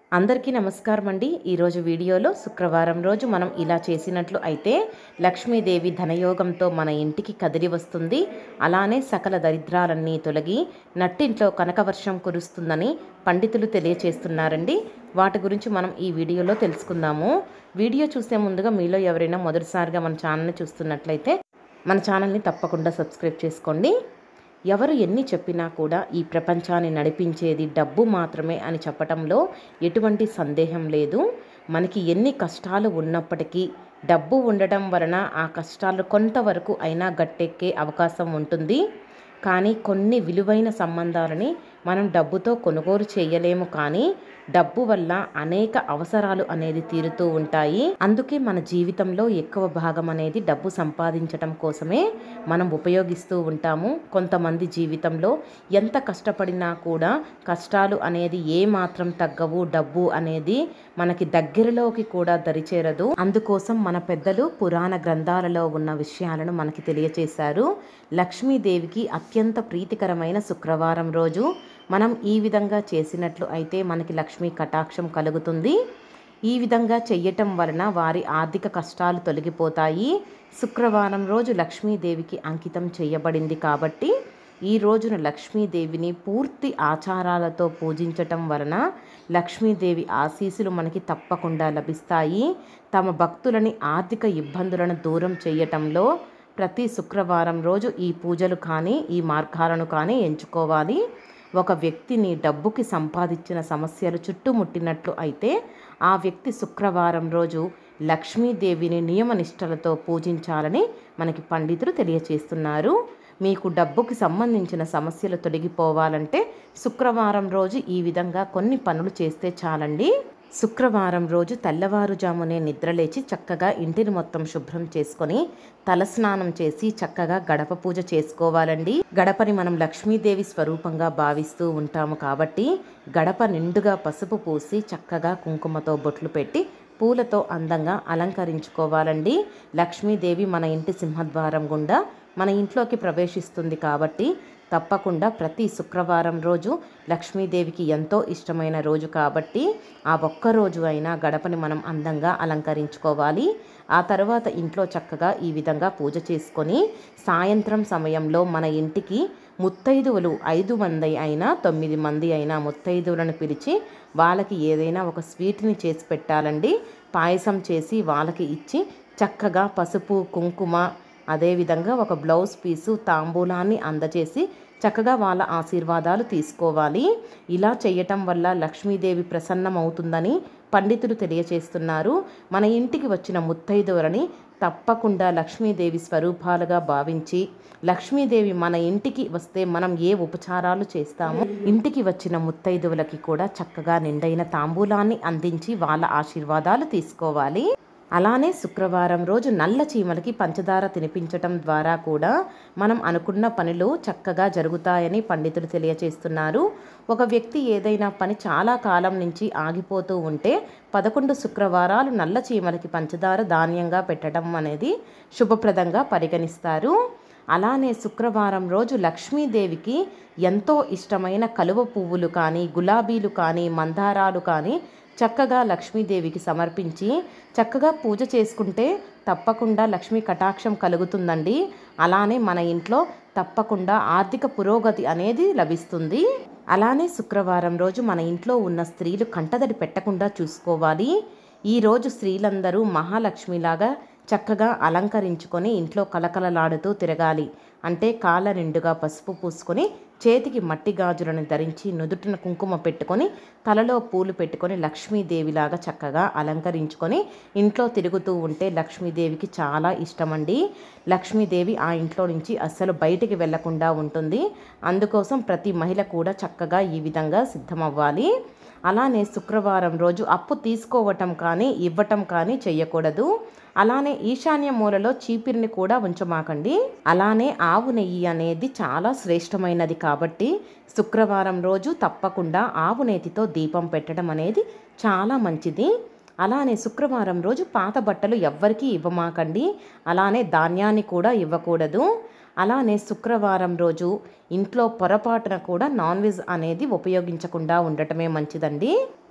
అందరికీ నమస్కారం అండి. ఈరోజు వీడియోలో శుక్రవారం రోజు మనం ఇలా చేసినట్లు అయితే లక్ష్మీదేవి ధనయోగంతో మన ఇంటికి కదిలి వస్తుంది. అలానే సకల దరిద్రాలన్నీ తొలగి నట్టింట్లో కనకవర్షం కురుస్తుందని పండితులు తెలియచేస్తున్నారండి. వాటి గురించి మనం ఈ వీడియోలో తెలుసుకుందాము. వీడియో చూసే ముందుగా మీలో ఎవరైనా మొదటిసారిగా మన ఛానల్ని చూస్తున్నట్లయితే మన ఛానల్ని తప్పకుండా సబ్స్క్రైబ్ చేసుకోండి. ఎవరు ఎన్ని చెప్పినా కూడా ఈ ప్రపంచాన్ని నడిపించేది డబ్బు మాత్రమే అని చెప్పటంలో ఎటువంటి సందేహం లేదు. మనకి ఎన్ని కష్టాలు ఉన్నప్పటికీ డబ్బు ఉండటం వలన ఆ కష్టాలు కొంతవరకు అయినా గట్టెక్కే అవకాశం ఉంటుంది. కానీ కొన్ని విలువైన సంబంధాలని మనం డబ్బుతో కొనుగోలు చేయలేము, కానీ డబ్బు వల్ల అనేక అవసరాలు అనేది తీరుతూ ఉంటాయి. అందుకే మన జీవితంలో ఎక్కువ భాగం అనేది డబ్బు సంపాదించటం కోసమే మనం ఉపయోగిస్తూ ఉంటాము. కొంతమంది జీవితంలో ఎంత కష్టపడినా కూడా కష్టాలు అనేది ఏ మాత్రం తగ్గవు. డబ్బు అనేది మనకి దగ్గరలోకి కూడా దరిచేరదు. అందుకోసం మన పెద్దలు పురాణ గ్రంథాలలో ఉన్న విషయాలను మనకి తెలియచేశారు. లక్ష్మీదేవికి అత్యంత ప్రీతికరమైన శుక్రవారం రోజు మనం ఈ విధంగా చేసినట్లు అయితే మనకి లక్ష్మీ కటాక్షం కలుగుతుంది. ఈ విధంగా చెయ్యటం వలన వారి ఆర్థిక కష్టాలు తొలగిపోతాయి. శుక్రవారం రోజు లక్ష్మీదేవికి అంకితం చేయబడింది కాబట్టి ఈ రోజున లక్ష్మీదేవిని పూర్తి ఆచారాలతో పూజించటం వలన లక్ష్మీదేవి ఆశీస్సులు మనకి తప్పకుండా లభిస్తాయి. తమ భక్తులని ఆర్థిక ఇబ్బందులను దూరం చేయటంలో ప్రతి శుక్రవారం రోజు ఈ పూజలు కానీ ఈ మార్గాలను కానీ ఎంచుకోవాలి. ఒక వ్యక్తిని డబ్బుకి సంపాదించిన సమస్యలు చుట్టుముట్టినట్లు అయితే ఆ వ్యక్తి శుక్రవారం రోజు లక్ష్మీదేవిని నియమనిష్టలతో పూజించాలని మనకి పండితులు తెలియచేస్తున్నారు. మీకు డబ్బుకి సంబంధించిన సమస్యలు తొలగిపోవాలంటే శుక్రవారం రోజు ఈ విధంగా కొన్ని పనులు చేస్తే చాలండి. శుక్రవారం రోజు తెల్లవారుజామునే నిద్రలేచి చక్కగా ఇంటిని మొత్తం శుభ్రం చేసుకొని తలస్నానం చేసి చక్కగా గడప పూజ చేసుకోవాలండి. గడపని మనం లక్ష్మీదేవి స్వరూపంగా భావిస్తూ ఉంటాము కాబట్టి గడప నిండుగా పసుపు పూసి చక్కగా కుంకుమతో బొట్లు పెట్టి పూలతో అందంగా అలంకరించుకోవాలండి. లక్ష్మీదేవి మన ఇంటి సింహద్వారం గుండా మన ఇంట్లోకి ప్రవేశిస్తుంది కాబట్టి తప్పకుండా ప్రతి శుక్రవారం రోజు లక్ష్మీదేవికి ఎంతో ఇష్టమైన రోజు కాబట్టి ఆ ఒక్క రోజు అయినా గడపని మనం అందంగా అలంకరించుకోవాలి. ఆ తర్వాత ఇంట్లో చక్కగా ఈ విధంగా పూజ చేసుకొని సాయంత్రం సమయంలో మన ఇంటికి ముత్తైదువులు 5 మంది అయినా 9 మంది అయినా ముత్తైదువులను పిలిచి వాళ్ళకి ఏదైనా ఒక స్వీట్ని చేసి పెట్టాలండి. పాయసం చేసి వాళ్ళకి ఇచ్చి చక్కగా పసుపు కుంకుమ అదేవిధంగా ఒక బ్లౌజ్ పీసు తాంబూలాన్ని అందజేసి చక్కగా వాళ్ళ ఆశీర్వాదాలు తీసుకోవాలి. ఇలా చేయటం వల్ల లక్ష్మీదేవి ప్రసన్నమవుతుందని పండితులు తెలియచేస్తున్నారు. మన ఇంటికి వచ్చిన ముత్తైదువులని తప్పకుండా లక్ష్మీదేవి స్వరూపాలుగా భావించి లక్ష్మీదేవి మన ఇంటికి వస్తే మనం ఏ ఉపచారాలు చేస్తామో ఇంటికి వచ్చిన ముత్తైదువులకి కూడా చక్కగా నిండైన తాంబూలాన్ని అందించి వాళ్ళ ఆశీర్వాదాలు తీసుకోవాలి. అలానే శుక్రవారం రోజు నల్ల చీమలకి పంచదార తినిపించటం ద్వారా కూడా మనం అనుకున్న పనులు చక్కగా జరుగుతాయని పండితులు తెలియచేస్తున్నారు. ఒక వ్యక్తి ఏదైనా పని చాలా కాలం నుంచి ఆగిపోతూ ఉంటే 11 శుక్రవారాలు నల్ల చీమలకి పంచదార ధాన్యంగా పెట్టడం అనేది శుభప్రదంగా పరిగణిస్తారు. అలానే శుక్రవారం రోజు లక్ష్మీదేవికి ఎంతో ఇష్టమైన కలువ పువ్వులు కానీ గులాబీలు కానీ మందారాలు కానీ చక్కగా లక్ష్మీదేవికి సమర్పించి చక్కగా పూజ చేసుకుంటే తప్పకుండా లక్ష్మీ కటాక్షం కలుగుతుందండి. అలానే మన ఇంట్లో తప్పకుండా ఆర్థిక పురోగతి అనేది లభిస్తుంది. అలానే శుక్రవారం రోజు మన ఇంట్లో ఉన్న స్త్రీలు కంటతడి పెట్టకుండా చూసుకోవాలి. ఈరోజు స్త్రీలందరూ మహాలక్ష్మిలాగా చక్కగా అలంకరించుకొని ఇంట్లో కలకలలాడుతూ తిరగాలి. అంటే కాళ్ళ నిండుగా పసుపు పూసుకొని చేతికి మట్టి గాజులను ధరించి నుదుటిన కుంకుమ పెట్టుకొని తలలో పూలు పెట్టుకొని లక్ష్మీదేవిలాగా చక్కగా అలంకరించుకొని ఇంట్లో తిరుగుతూ ఉంటే లక్ష్మీదేవికి చాలా ఇష్టమండి. లక్ష్మీదేవి ఆ ఇంట్లో నుంచి అస్సలు బయటికి వెళ్లకుండా ఉంటుంది. అందుకోసం ప్రతి మహిళ కూడా చక్కగా ఈ విధంగా సిద్ధమవ్వాలి. అలానే శుక్రవారం రోజు అప్పు తీసుకోవటం కానీ ఇవ్వటం కానీ చెయ్యకూడదు. అలానే ఈశాన్య మూలలో చీపిరిని కూడా ఉంచమాకండి. అలానే ఆవు నెయ్యి అనేది చాలా శ్రేష్టమైనది కాబట్టి శుక్రవారం రోజు తప్పకుండా ఆవు నేతితో దీపం పెట్టడం అనేది చాలా మంచిది. అలానే శుక్రవారం రోజు పాత బట్టలు ఎవ్వరికీ ఇవ్వమాకండి. అలానే ధాన్యాన్ని కూడా ఇవ్వకూడదు. అలానే శుక్రవారం రోజు ఇంట్లో పొరపాటున కూడా నాన్ వెజ్ అనేది ఉపయోగించకుండా ఉండటమే మంచిదండి.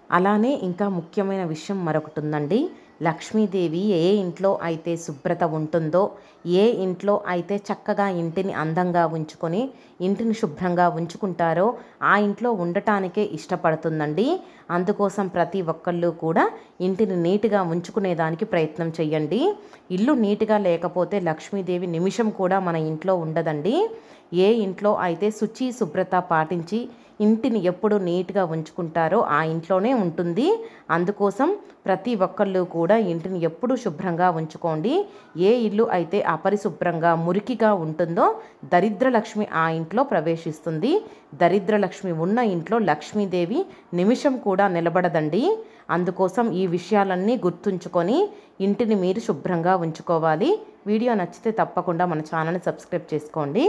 అలానే ఇంకా ముఖ్యమైన విషయం మరొకటి ఉందండి. లక్ష్మీదేవి ఏ ఇంట్లో అయితే శుభ్రత ఉంటుందో, ఏ ఇంట్లో అయితే చక్కగా ఇంటిని అందంగా ఉంచుకొని ఇంటిని శుభ్రంగా ఉంచుకుంటారో ఆ ఇంట్లో ఉండటానికే ఇష్టపడుతుందండి. అందుకోసం ప్రతి ఒక్కళ్ళు కూడా ఇంటిని నీట్గా ఉంచుకునేదానికి ప్రయత్నం చేయండి. ఇల్లు నీట్గా లేకపోతే లక్ష్మీదేవి నిమిషం కూడా మన ఇంట్లో ఉండదండి. ఏ ఇంట్లో అయితే శుచి శుభ్రత పాటించి ఇంటిని ఎప్పుడు నీట్గా ఉంచుకుంటారో ఆ ఇంట్లోనే ఉంటుంది. అందుకోసం ప్రతి ఒక్కళ్ళు కూడా ఇంటిని ఎప్పుడూ శుభ్రంగా ఉంచుకోండి. ఏ ఇల్లు అయితే అపరిశుభ్రంగా మురికిగా ఉంటుందో దరిద్రలక్ష్మి ఆ ఇంట్లో ప్రవేశిస్తుంది. దరిద్రలక్ష్మి ఉన్న ఇంట్లో లక్ష్మీదేవి నిమిషం కూడా నిలబడదండి. అందుకోసం ఈ విషయాలన్నీ గుర్తుంచుకొని ఇంటిని మీరు శుభ్రంగా ఉంచుకోవాలి. వీడియో నచ్చితే తప్పకుండా మన ఛానల్ని సబ్స్క్రైబ్ చేసుకోండి.